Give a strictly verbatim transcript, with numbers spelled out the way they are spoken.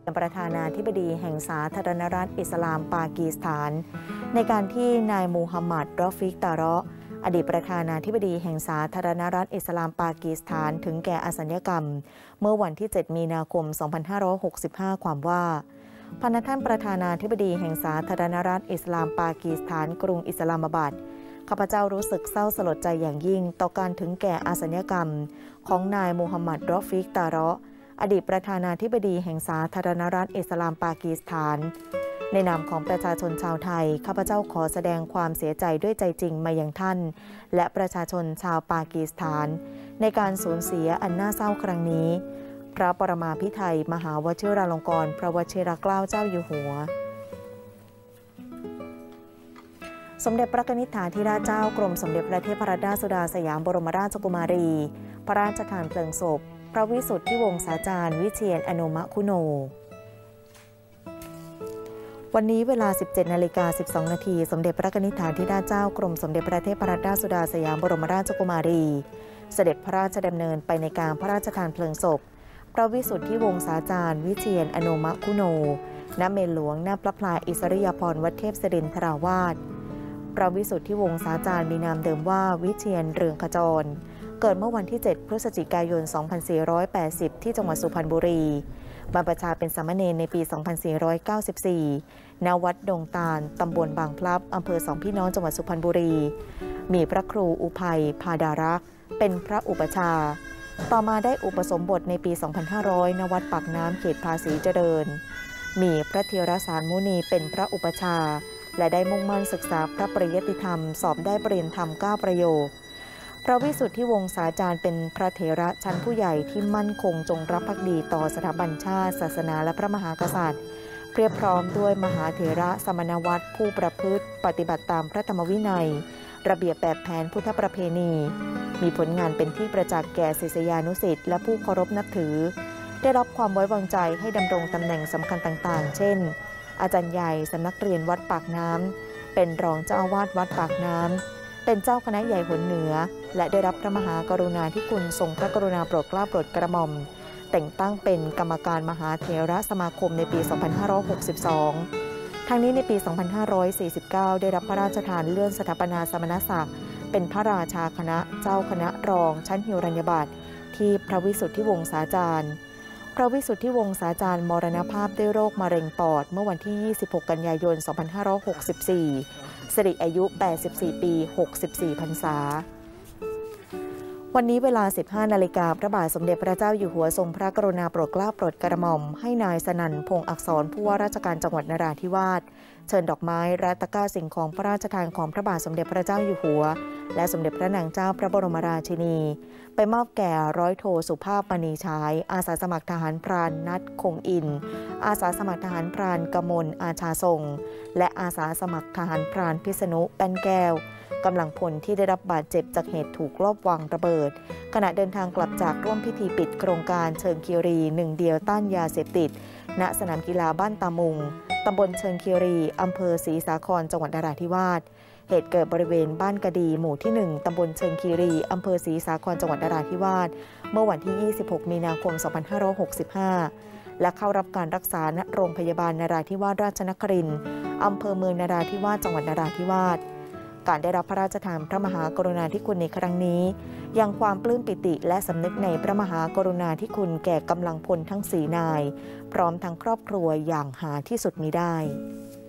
ประธานาธิบดีแห่งสาธารณรัฐอิสลามปากีสถานในการที่นายมูฮัมหมัด รอฟิก ตาเราะห์อดีตประธานาธิบดีแห่งสาธารณรัฐอิสลามปากีสถานถึงแก่อสัญญกรรมเมื่อวันที่เจ็ดมีนาคมสองพันห้าร้อยหกสิบห้าความว่าพนักท่านประธานาธิบดีแห่งสาธารณรัฐอิสลามปากีสถานกรุงอิสลามบัดข้าพเจ้ารู้สึกเศร้าสลดใจอย่างยิ่งต่อการถึงแก่อสัญญกรรมของนายมูฮัมหมัด รอฟิก ตาเราะห์อดีตประธานาธิบดีแห่งสาธารณรัฐอิสลามปากีสถานในนามของประชาชนชาวไทยข้าพเจ้าขอแสดงความเสียใจด้วยใจจริงมายังท่านและประชาชนชาวปากีสถานในการสูญเสียอันน่าเศร้าครั้งนี้พระปรมาภิไธยมหาวชิราลงกรณ์พระวชิรเกล้าเจ้าอยู่หัวสมเด็จพระกนิษฐาธิราชเจ้ากรมสมเด็จพระเทพรัตนราชสุดาสยามบรมราชกุมารีพระราชทานเพลิงศพพระวิสุทธิวงศาจารย์วิเชียรอนุมะคุโนวันนี้เวลา สิบเจ็ดนาฬิกาสิบสองนาทีสมเด็จพระกนิษฐาธิราชเจ้ากรมสมเด็จพระเทพรัตนราชสุดาสยามบรมราชกุมารีเสด็จพระราชดำเนินไปในการพระราชทานเพลิงศพพระวิสุทธิวงศาจารย์วิเชียรอนุมะคุโนณเมรุหลวงหน้าพระพลาอิสริยาภรณ์วัดเทพศิรินทราวาสพระวิสุทธิวงศาจารย์มีนามเดิมว่าวิเชียรเรืองขจรเกิดเมื่อวันที่เจ็ดพฤศจิกายนสองพันสี่ร้อยแปดสิบที่จังหวัดสุพรรณบุรีบรรพชาเป็นสามเณรในปีสองพันสี่ร้อยเก้าสิบสี่ณวัดดงตาลตำบลบางพลับอำเภอสองพี่น้องจังหวัดสุพรรณบุรีมีพระครูอุภัยพาดารักษ์เป็นพระอุปชาต่อมาได้อุปสมบทในปีสองพันห้าร้อยณวัดปากน้ำเขตภาษีเจริญมีพระเถรสารมุนีเป็นพระอุปชาและได้มุ่งมั่นศึกษาพระปริยัติธรรมสอบได้ปริญญาธรรมเก้าประโยคพระวิสุทธิวงศาจารย์เป็นพระเถระชั้นผู้ใหญ่ที่มั่นคงจงรักภักดีต่อสถาบันชาติศาสนาและพระมหากษัตริย์เพียบพร้อมด้วยมหาเถระสมณวัตรผู้ประพฤติปฏิบัติตามพระธรรมวินัยระเบียบแบบแผนพุทธประเพณีมีผลงานเป็นที่ประจักษ์แก่ศิษยานุศิษย์และผู้เคารพนับถือได้รับความไว้วางใจให้ดำรงตำแหน่งสำคัญต่างๆเช่นอาจารย์ใหญ่สำนักเรียนวัดปากน้ำเป็นรองเจ้าอาวาสวัดปากน้ำเป็นเจ้าคณะใหญ่หนเหนือและได้รับพระมหากรุณาธิคุณทรงพระกรุณาโปรดเกล้าโปรดกระหม่อมแต่งตั้งเป็นกรรมการมหาเถรสมาคมในปี สองพันห้าร้อยหกสิบสอง ทั้งนี้ในปี สองพันห้าร้อยสี่สิบเก้า ได้รับพระราชทานเลื่อนสถาปนาสมณศักดิ์เป็นพระราชาคณะเจ้าคณะรองชั้นหิรัญญบัตรที่พระวิสุทธิวงศาจารย์พระวิสุทธิวงศาจารย์มรณภาพด้วยโรคมะเร็งปอดเมื่อวันที่ยี่สิบหกกันยายนสองพันห้าร้อยหกสิบสี่สิริอายุแปดสิบสี่ปีหกสิบสี่พรรษาวันนี้เวลา สิบห้านาฬิกาพระบาทสมเด็จพระเจ้าอยู่หัวทรงพระกรุณาโปรดเกล้าโปรดกระหม่อมให้นายสนั่นพงษ์อักษรผู้ว่าราชการจังหวัดนราธิวาสเชิญดอกไม้และตะกร้าสิ่งของพระราชทานของพระบาทสมเด็จพระเจ้าอยู่หัวและสมเด็จพระนางเจ้าพระบรมราชินีไปมอบแก่ร้อยโทสุภาพมณีฉายอาสาสมัครทหารพรานนัดคงอินอาสาสมัครทหารพรานกมลอาชาทรงและอาสาสมัครทหารพรานพิษณุแป้นแก้วกำลังพลที่ได้รับบาดเจ็บจากเหตุถูกลอบวางระเบิดขณะเดินทางกลับจากร่วมพิธีปิดโครงการเชิงคีรีหนึ่งเดียวต้านยาเสพติดณสนามกีฬาบ้านตามุงตำบลเชิงคีรีอำเภอศรีสาครจังหวัดนราธิวาสเหตุเกิดบริเวณบ้านกะดีหมู่ที่หนึ่งตำบลเชิงคีรีอำเภอศรีสาครจังหวัดนราธิวาสเมื่อวันที่ยี่สิบหกมีนาคมสองพันห้าร้อยหกสิบห้าและเข้ารับการรักษาณโรงพยาบาลนราธิวาสราชนครินทร์อำเภอเมืองนราธิวาสจังหวัดนราธิวาสการได้รับพระราชทานพระมหากรุณาธิคุณในครั้งนี้ยังความปลื้มปิติและสำนึกในพระมหากรุณาธิคุณแก่กำลังพลทั้งสี่นายพร้อมทั้งครอบครัวอย่างหาที่สุดมิได้